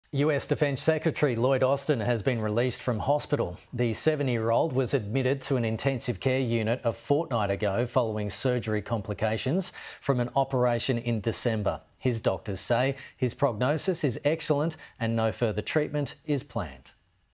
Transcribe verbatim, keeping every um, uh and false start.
U S Defence Secretary Lloyd Austin has been released from hospital. The seventy-year-old was admitted to an intensive care unit a fortnight ago following surgery complications from an operation in December. His doctors say his prognosis is excellent and no further treatment is planned.